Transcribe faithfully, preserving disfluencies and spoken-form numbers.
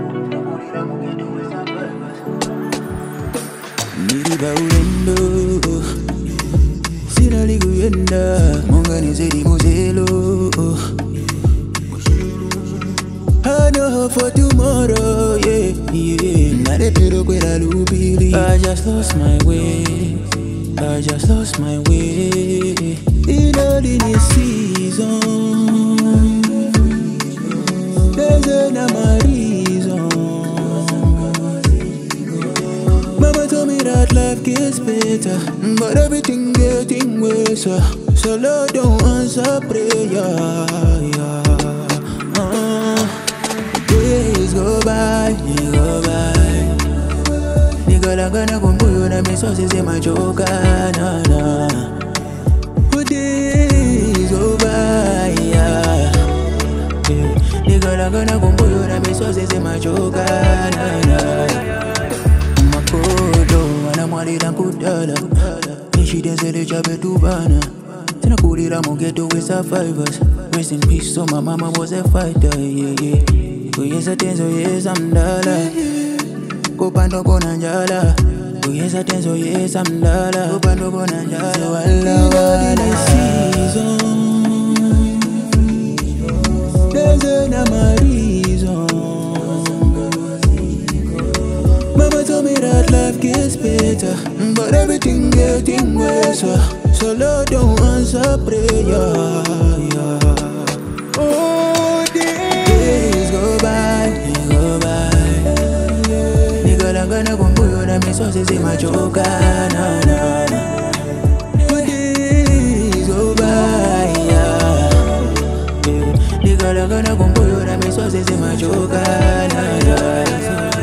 Nilibaulendo sina liguyenda munganizidi muzelo. I know hope for tomorrow, yeah, yeah. Naretero kwela lubili. I just lost my way, I just lost my way. In all this season, there's another reason. Mama told me that life gets better, but everything getting worse. So Lord, don't answer prayer. Uh, days go by, they go by. Nigga gonna kumbuyo na misosi sema choka na na. Days go by, yeah. Nigga gonna kumbuyo na misosi sema choka na na. Mwalira nkudala Nishide zele chabe tubana Tina kulira mugeto we survivors. Rest in peace, so my mama was a fighter, yeah, yeah. Kuyeza tenzo yeza mdala Kupando kona njala Kuyeza tenzo yeza mdala Kupando kona njala So Allah wala season There's another reason. Mama told me that life gets better, but everything getting worse. So Lord, don't answer prayer. Oh, days go by, they go by. Nigga gonna kumbuyo na misosi sema choka na na. Days go by, yeah. Nigga gonna kumbuyo na misosi sema choka na na.